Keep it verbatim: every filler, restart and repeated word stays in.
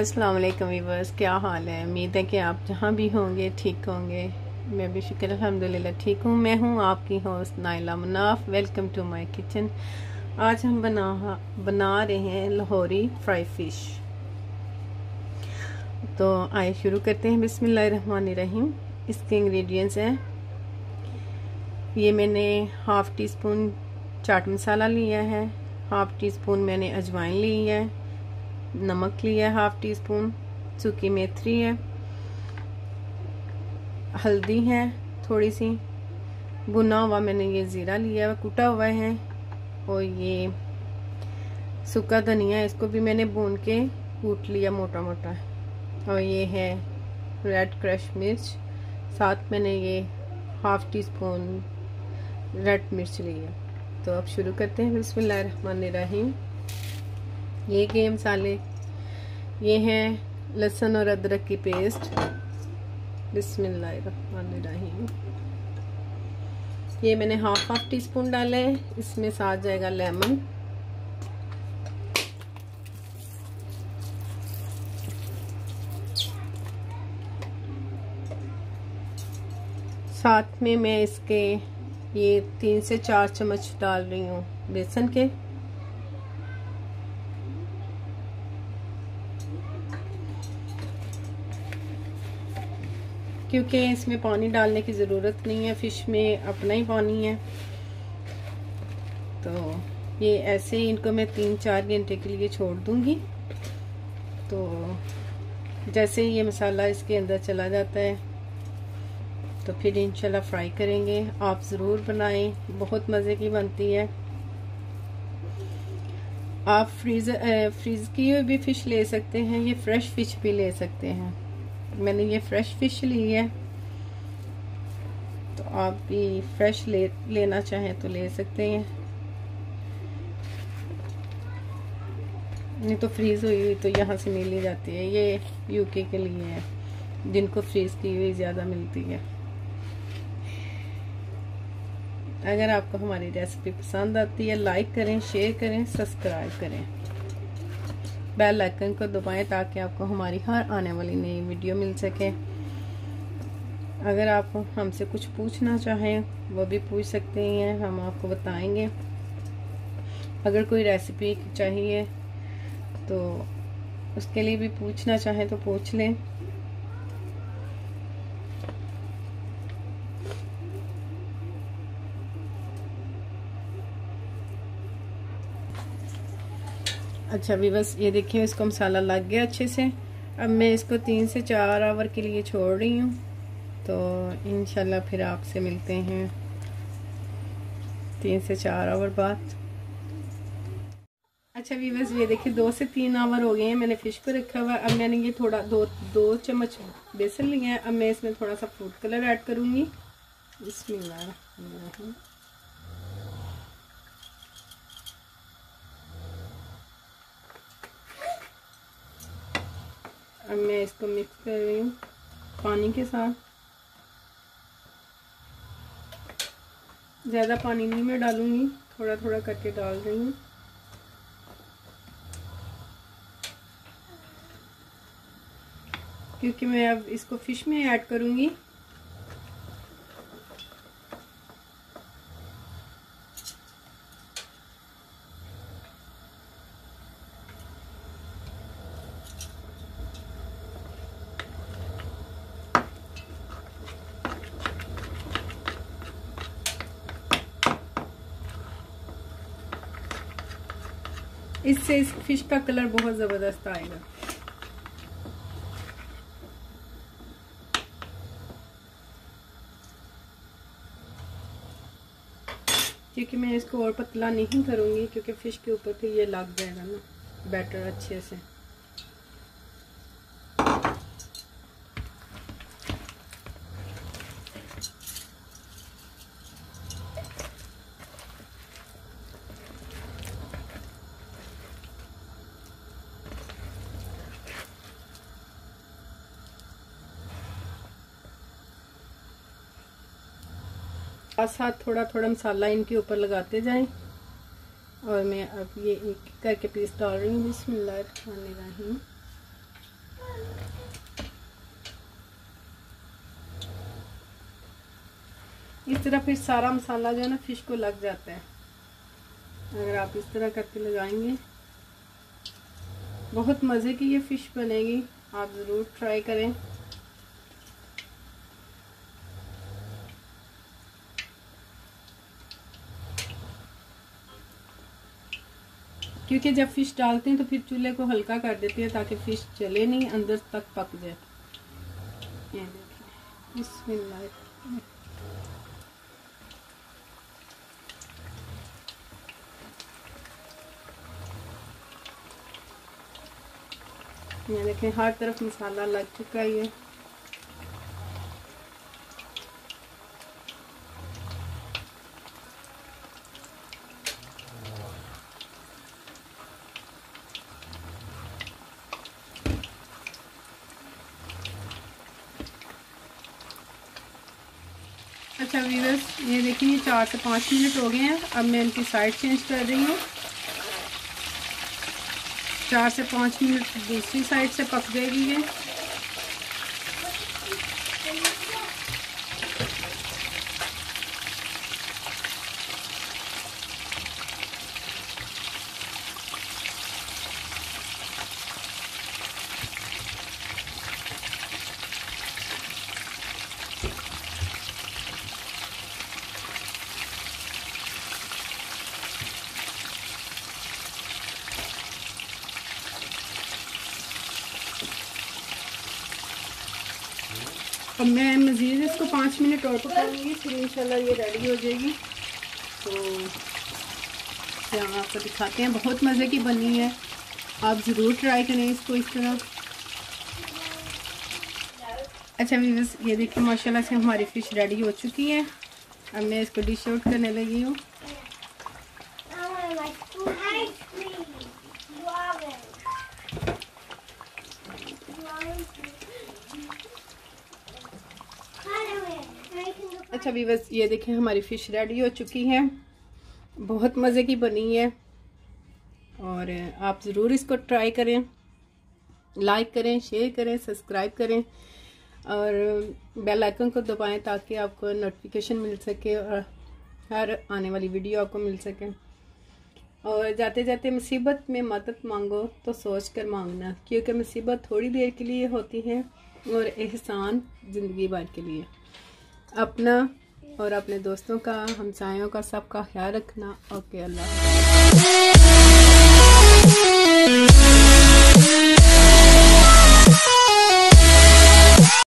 अस्सलाम वालेकुम व्यूअर्स, क्या हाल है। उम्मीद है कि आप जहाँ भी होंगे ठीक होंगे। मैं भी शुक्र अल्हम्दुलिल्लाह ठीक हूँ। मैं हूँ आपकी host Naila Munaf. Welcome to my kitchen. आज हम बना बना रहे हैं लाहौरी फ्राई फिश। तो आइए शुरू करते हैं। बिस्मिल्लाहिर्रहमानिर्रहीम। इसके इंग्रेडिएंट्स हैं, ये मैंने half teaspoon chaat masala लिया है, हाफ़ टी स्पून मैंने अजवाइन ली है, नमक लिया है हाफ टी स्पून, सूखी मेथी है, हल्दी है थोड़ी सी, भुना हुआ मैंने ये ज़ीरा लिया है कुटा हुआ है, और ये सूखा धनिया है, इसको भी मैंने भून के कूट लिया मोटा मोटा। और ये है रेड क्रश मिर्च, साथ मैंने ये हाफ टी स्पून रेड मिर्च ली है। तो अब शुरू करते हैं। बिस्मिल्लाहिर्रहमानिर्रहीम। ये के मसाले, ये हैं लहसुन और अदरक की पेस्ट। बिस्मिल्लाहिर्रहमानिर्रहीम। ये मैंने हाफ हाफ टी स्पून डाला है। इसमें साथ जाएगा लेमन, साथ में मैं इसके ये तीन से चार चम्मच डाल रही हूँ बेसन के। क्योंकि इसमें पानी डालने की ज़रूरत नहीं है, फ़िश में अपना ही पानी है। तो ये ऐसे ही इनको मैं तीन चार घंटे के लिए छोड़ दूंगी। तो जैसे ही ये मसाला इसके अंदर चला जाता है तो फिर इंशाल्लाह फ्राई करेंगे। आप ज़रूर बनाएं, बहुत मज़े की बनती है। आप फ्रीज फ्रीज की हुई भी फ़िश ले सकते हैं, ये फ्रेश फ़िश भी ले सकते हैं। मैंने ये फ्रेश फिश ली है, तो आप भी फ्रेश ले लेना चाहें तो ले सकते हैं, नहीं तो फ्रीज हुई हुई तो यहाँ से मिल ही जाती है। ये यूके के लिए है, जिनको फ्रीज की हुई ज़्यादा मिलती है। अगर आपको हमारी रेसिपी पसंद आती है, लाइक करें, शेयर करें, सब्सक्राइब करें, बेल आइकन को दबाएं ताकि आपको हमारी हर आने वाली नई वीडियो मिल सके। अगर आप हमसे कुछ पूछना चाहें वो भी पूछ सकते हैं, हम आपको बताएंगे। अगर कोई रेसिपी चाहिए तो उसके लिए भी पूछना चाहें तो पूछ लें। अच्छा भी बस ये देखिए, इसको मसाला लग गया अच्छे से। अब मैं इसको तीन से चार आवर के लिए छोड़ रही हूँ। तो इंशाल्लाह फिर आपसे मिलते हैं तीन से चार आवर बाद। अच्छा भी बस ये देखिए, दो से तीन आवर हो गए हैं, मैंने फिश को रखा हुआ। अब मैंने ये थोड़ा दो दो चम्मच बेसन लिया है। अब मैं इसमें थोड़ा सा फूड कलर ऐड करूँगी। बिस्मिल्लाह। अब मैं इसको मिक्स कर रही हूँ पानी के साथ। ज़्यादा पानी नहीं मैं डालूंगी, थोड़ा थोड़ा करके डाल रही हूँ। क्योंकि मैं अब इसको फिश में ऐड करूँगी। इससे इस फिश का कलर बहुत ज़बरदस्त आएगा। क्योंकि मैं इसको और पतला नहीं करूँगी, क्योंकि फिश के ऊपर फिर ये लग जाएगा ना बैटर अच्छे से। साथ साथ थोड़ा थोड़ा मसाला इनके ऊपर लगाते जाएं। और मैं अब ये एक करके पीस डाल रही हूँ। बिस्मिल्लाहिर्रहमानिर्रहीम। इस तरह फिर सारा मसाला जो है ना फिश को लग जाता है। अगर आप इस तरह करके लगाएंगे बहुत मज़े की ये फ़िश बनेगी, आप ज़रूर ट्राई करें। क्योंकि जब फ़िश डालते हैं तो फिर चूल्हे को हल्का कर देते हैं ताकि फ़िश जले नहीं, अंदर तक पक जाए। ये देखिए, बिस्मिल्लाह। ये देखें हर तरफ मसाला लग चुका है। ये अच्छा व्यूअर्स, ये देखिए चार से पाँच मिनट हो गए हैं। अब मैं इनकी साइड चेंज कर रही हूँ। चार से पाँच मिनट दूसरी साइड से पक जाएगी ये। अब मैं मज़ीद इसको पाँच मिनट और पकाऊंगी, फिर इंशाल्लाह ये रेडी हो जाएगी। तो यहाँ आपको दिखाते हैं, बहुत मज़े की बनी है, आप ज़रूर ट्राई करें इसको इस तरह। अच्छा व्यूअर्स, ये देखिए माशाल्लाह से हमारी फ़िश रेडी हो चुकी है। अब मैं इसको डिश आउट करने लगी हूँ। अच्छा व्यूअर्स, ये देखें हमारी फ़िश रेडी हो चुकी है, बहुत मज़े की बनी है और आप ज़रूर इसको ट्राई करें। लाइक करें, शेयर करें, सब्सक्राइब करें और बेल आइकन को दबाएं ताकि आपको नोटिफिकेशन मिल सके और हर आने वाली वीडियो आपको मिल सके। और जाते जाते मुसीबत में मदद मांगो तो सोच कर मांगना, क्योंकि मुसीबत थोड़ी देर के लिए होती है और एहसान ज़िंदगी भर के लिए। अपना और अपने दोस्तों का, हमसायों का, सबका ख्याल रखना। ओके, अल्लाह।